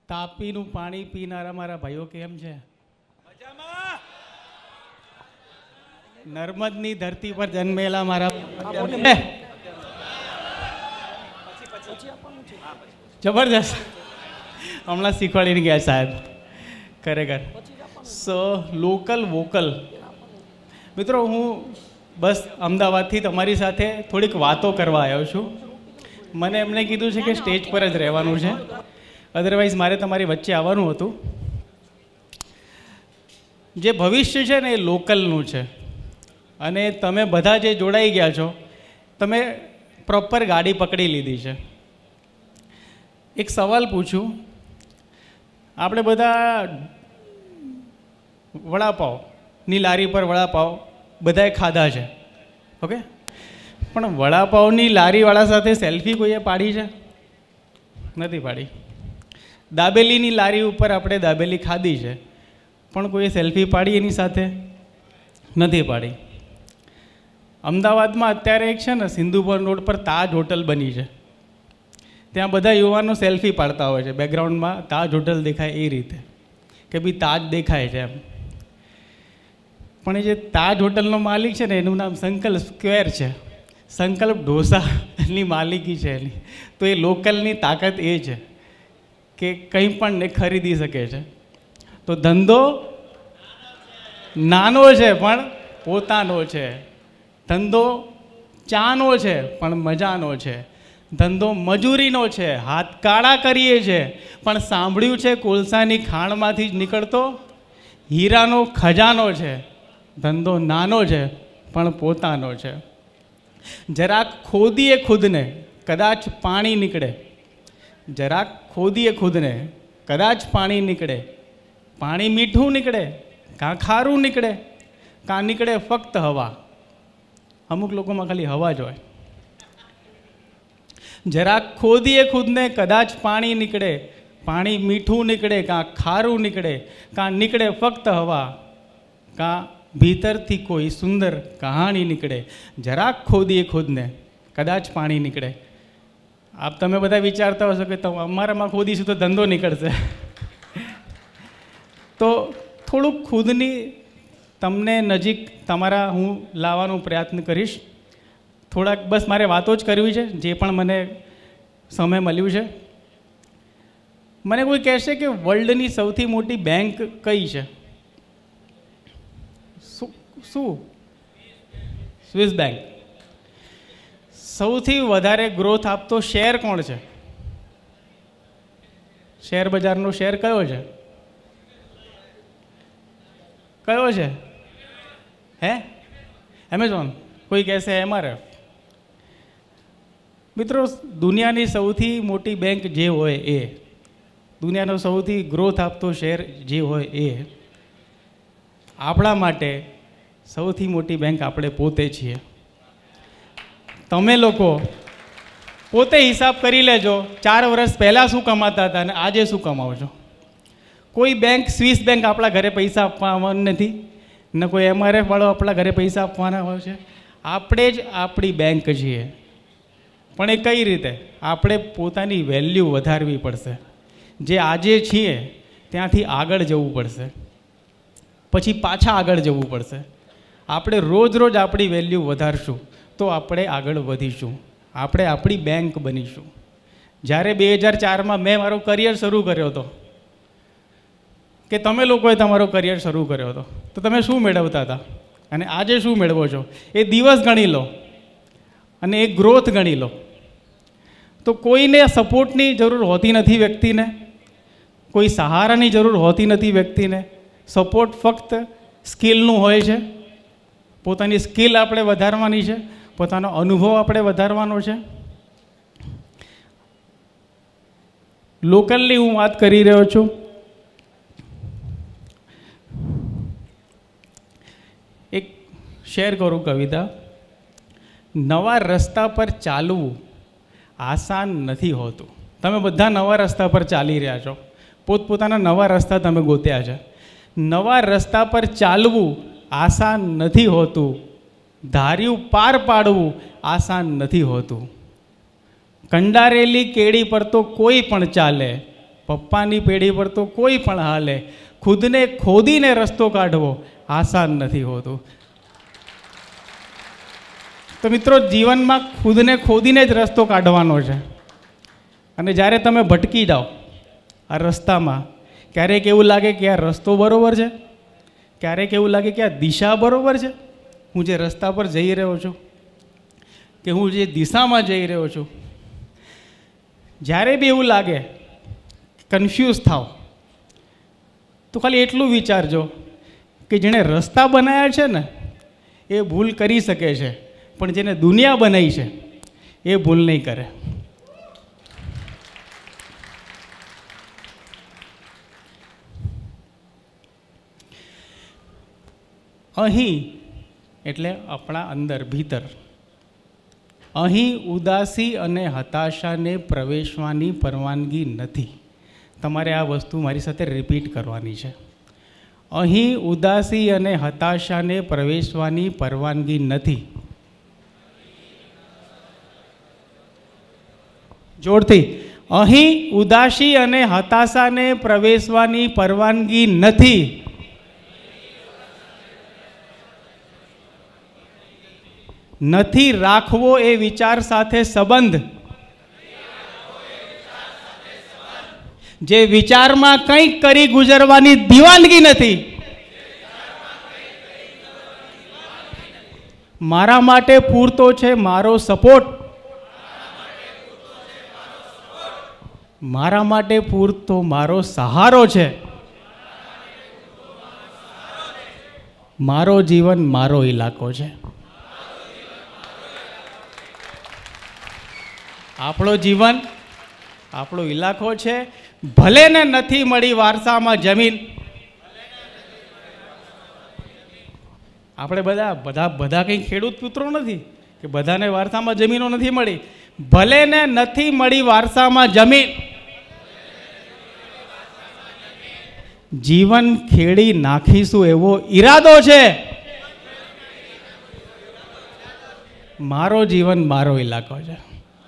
તાપીનું પાણી પીનારા મારા ભાઈઓ કેમ છે? નર્મદની ધરતી પર જન્મેલા મારા જબરદસ્ત હમણાં શીખવાડીને ગયા સાહેબ, ખરેખર. So local vocal. મિત્રો, હું બસ અમદાવાદથી તમારી સાથે થોડીક વાતો કરવા આવ્યો છું. મને એમણે કીધું છે કે સ્ટેજ પર જ રહેવાનું છે, અદરવાઇઝ મારે તમારી વચ્ચે આવવાનું હતું. જે ભવિષ્ય છે ને એ લોકલનું છે, અને તમે બધા જે જોડાઈ ગયા છો, તમે પ્રોપર ગાડી પકડી લીધી છે. એક સવાલ પૂછું. આપણે બધા વડાપાવની લારી પર વડાપાવ બધાએ ખાધા છે, ઓકે? પણ વડાપાવની લારીવાળા સાથે સેલ્ફી કોઈએ પાડી છે? નથી પાડી. દાબેલીની લારી ઉપર આપણે દાબેલી ખાધી છે, પણ કોઈએ સેલ્ફી પાડી એની સાથે? નથી પાડી. અમદાવાદમાં અત્યારે એક છે ને, સિંધુપર રોડ પર તાજ હોટલ બની છે. ત્યાં બધા યુવાનો સેલ્ફી પાડતા હોય છે, બેકગ્રાઉન્ડમાં તાજ હોટલ દેખાય એ રીતે કે ભાઈ તાજ દેખાય છે એમ. પણ એ જે તાજ હોટલનો માલિક છે ને, એનું નામ સંકલ્પ સ્ક્વેર છે, સંકલ્પ ઢોસાની માલિકી છે એની. તો એ લોકલની તાકાત એ છે કે કંઈ પણ ને ખરીદી શકે છે. તો ધંધો નાનો છે પણ પોતાનો છે. ધંધો ચાનો છે પણ મજાનો છે. ધંધો મજૂરીનો છે, હાથ કાળા કરીએ છે, પણ સાંભળ્યું છે કોલસાની ખાણમાંથી જ નીકળતો હીરાનો ખજાનો છે. ધંધો નાનો છે પણ પોતાનો છે. જરાક ખોદીએ ખુદને કદાચ પાણી નીકળે. જરાક ખોદીએ ખુદને કદાચ પાણી નીકળે. પાણી મીઠું નીકળે, કાં ખારું નીકળે, કાં નીકળે ફક્ત હવા. અમુક લોકોમાં ખાલી હવા જ હોય. જરાક ખોદીએ ખુદને કદાચ પાણી નીકળે. પાણી મીઠું નીકળે, કાં ખારું નીકળે, કાં નીકળે ફક્ત હવા, કાં ભીતરથી કોઈ સુંદર કહાણી નીકળે. જરાક ખોદીએ ખુદને કદાચ પાણી નીકળે. આપ તમે બધા વિચારતા હશો કે અમારામાં ખોદીશું તો ધંધો નીકળશે. તો થોડુંક ખુદની તમને નજીક તમારા હું લાવવાનો પ્રયત્ન કરીશ. થોડાક બસ મારે વાતો જ કરવી છે, જે પણ મને સમય મળ્યું છે. મને કોઈ કહેશે કે વર્લ્ડની સૌથી મોટી બેંક કઈ છે? શું? Swiss bank. સૌથી વધારે ગ્રોથ આપતો શેર કોણ છે? શેર બજારનો શેર કયો છે? કયો છે? હે? એમેઝોન. કોઈ કહેશે એમઆરએફ. મિત્રો, દુનિયાની સૌથી મોટી બેંક જે હોય એ, દુનિયાનો સૌથી ગ્રોથ આપતો શેર જે હોય એ, આપણા માટે સૌથી મોટી બેંક આપણે પોતે છીએ. તમે લોકો પોતે હિસાબ કરી લેજો, 4 વર્ષ પહેલાં શું કમાતા હતા અને આજે શું કમાવો છો. કોઈ બેંક, સ્વિસ બેંક આપણા ઘરે પૈસા આપવાનું નથી, ને કોઈ એમઆરએફ વાળો આપણા ઘરે પૈસા આપવાના હોય છે. આપણે જ આપણી બેંક છીએ. પણ એ કઈ રીતે? આપણે પોતાની વેલ્યુ વધારવી પડશે. જે આજે છીએ ત્યાંથી આગળ જવું પડશે, પછી પાછા આગળ જવું પડશે. આપણે રોજ રોજ આપણી વેલ્યુ વધારશું તો આપણે આગળ વધીશું. આપણે આપણી બેંક બનીશું. જ્યારે 2004માં મેં મારો કરિયર શરૂ કર્યો હતો, કે તમે લોકોએ તમારો કરિયર શરૂ કર્યો હતો, તો તમે શું મેળવતા હતા અને આજે શું મેળવો છો એ દિવસ ગણી લો અને એ ગ્રોથ ગણી લો. તો કોઈને સપોર્ટની જરૂર હોતી નથી વ્યક્તિને, કોઈ સહારાની જરૂર હોતી નથી વ્યક્તિને. સપોર્ટ ફક્ત સ્કિલનું હોય છે. પોતાની સ્કિલ આપણે વધારવાની છે, પોતાનો અનુભવ આપણે વધારવાનો છે. લોકલની હું વાત કરી રહ્યો છું. એક શેર કરું કવિતા. નવા રસ્તા પર ચાલવું આસાન નથી હોતું. તમે બધા નવા રસ્તા પર ચાલી રહ્યા છો, પોતપોતાના નવા રસ્તા તમે ગોત્યા છે. નવા રસ્તા પર ચાલવું આસાન નથી હોતું. ધાર્યું પાર પાડવું આસાન નથી હોતું. કંડારેલી કેડી પર તો કોઈ પણ ચાલે, પપ્પાની પેઢી પર તો કોઈ પણ હાલે ખુદને ખોદીને રસ્તો કાઢવો આસાન નથી હોતું. તો મિત્રો, જીવનમાં ખુદને ખોદીને જ રસ્તો કાઢવાનો છે. અને જ્યારે તમે ભટકી જાઓ આ રસ્તામાં, ક્યારેક એવું લાગે કે આ રસ્તો બરાબર છે, ક્યારેક એવું લાગે કે આ દિશા બરાબર છે, હું જે રસ્તા પર જઈ રહ્યો છું કે હું જે દિશામાં જઈ રહ્યો છું. જ્યારે બી એવું લાગે, કન્ફ્યુઝ થાવ, તો ખાલી એટલું વિચારજો કે જેણે રસ્તા બનાવ્યા છે ને એ ભૂલ કરી શકે છે, પણ જેને દુનિયા બનાવી છે એ ભૂલ નહીં કરે. અહીં એટલે આપણા અંદર ભીતર, અહીં ઉદાસી અને હતાશાને પ્રવેશવાની પરવાનગી નથી. તમારે આ વસ્તુ મારી સાથે રિપીટ કરવાની છે. અહીં ઉદાસી અને હતાશાને પ્રવેશવાની પરવાનગી નથી. જોરથી, અહીં ઉદાસી અને હતાશાને પ્રવેશવાની પરવાનગી નથી. નથી રાખવો એ વિચાર સાથે સંબંધ. જે વિચારમાં કંઈક કરી ગુજરવાની દીવાનગી નથી. મારા માટે પૂરતો છે મારો સપોર્ટ. મારા માટે પૂરતો મારો સહારો છે. મારો જીવન મારો ઇલાકો છે. આપણો જીવન આપણો ઇલાકો છે. ભલે ને નથી મળી વારસામાં જમીન. આપણે બધા કંઈ ખેડૂત પુત્રો નથી કે બધાને વારસામાં જમીનો નથી મળી. ભલે ને નથી મળી વારસામાં જમીન, જીવન ખેડી નાખીશું એવો ઈરાદો છે. મારો જીવન મારો ઇલાકો છે.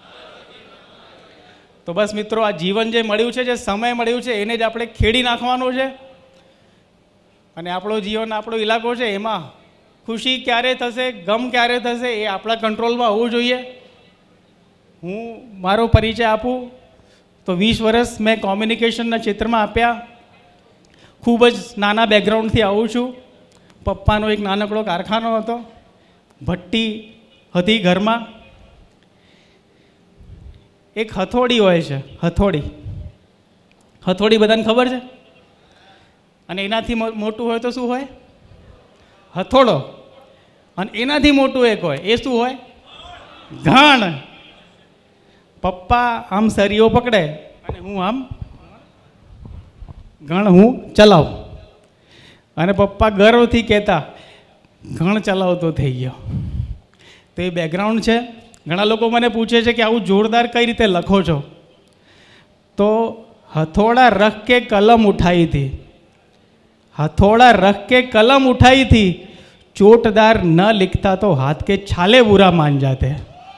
તો બસ મિત્રો, આ જીવન જે મળ્યું છે, જે સમય મળ્યું છે, એને જ આપણે ખેડી નાખવાનો છે. અને આપણો જીવન આપણો ઇલાકો છે. એમાં ખુશી ક્યારે થશે, ગમ ક્યારે થશે, એ આપણા કંટ્રોલમાં હોવું જોઈએ. હું મારો પરિચય આપું તો 20 વર્ષ મેં કોમ્યુનિકેશનના ક્ષેત્રમાં આપ્યા. ખૂબ જ નાના બેકગ્રાઉન્ડથી આવું છું. પપ્પાનો એક નાનકડો કારખાનો હતો, ભઠ્ઠી હતી ઘરમાં. એક હથોડી હોય છે, હથોડી બધાને ખબર છે. અને એનાથી મોટું હોય તો શું હોય? હથોડો. અને એનાથી મોટું એક હોય, એ શું હોય? ઘાણ. પપ્પા આમ સરીઓ પકડે અને હું આમ ઘણ હું ચલાવું. અને પપ્પા ગર્વથી કહેતા, ઘણ ચલાવતો થઈ ગયો. તો એ બેકગ્રાઉન્ડ છે. ઘણા લોકો મને પૂછે છે કે આવું જોરદાર કઈ રીતે લખો છો? તો હથોડા રખ કે કલમ ઉઠાઈ थी, हथौड़ा रख के कलम उठाई थी, चोटदार न लिखता तो हाथ के छाले बुरा मान जाते.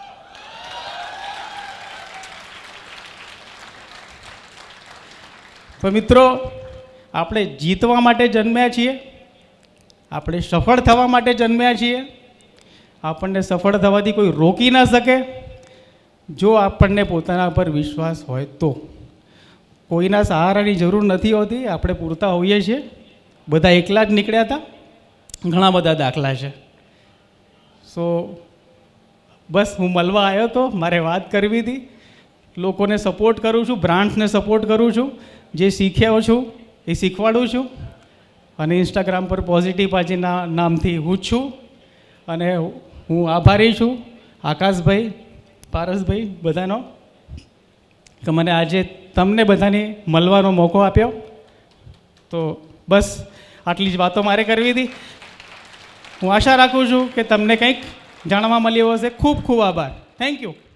तो મિત્રો, આપણે જીતવા માટે જન્મ્યા છીએ, આપણે સફળ થવા માટે જન્મ્યા છીએ. આપણને સફળ થવાથી કોઈ રોકી ના શકે, જો આપણને પોતાના પર વિશ્વાસ હોય તો. કોઈના સહારાની જરૂર નથી હોતી, આપણે પૂરતા હોઈએ છીએ. બધા એકલા જ નીકળ્યા હતા, ઘણા બધા દાખલા છે. સો બસ હું મળવા આવ્યો હતો, મારે વાત કરવી હતી. લોકોને સપોર્ટ કરું છું, બ્રાન્ડ્સને સપોર્ટ કરું છું. જે શીખ્યો છું એ શીખવાડું છું. અને ઇન્સ્ટાગ્રામ પર પોઝિટિવ પાજીના નામથી હું જ છું. અને હું આભારી છું આકાશભાઈ, પારસભાઈ બધાનો, કે મને આજે તમને બધાને મળવાનો મોકો આપ્યો. તો બસ આટલી જ વાતો મારે કરવી હતી. હું આશા રાખું છું કે તમને કંઈક જાણવા મળ્યું હશે. ખૂબ ખૂબ આભાર. Thank you.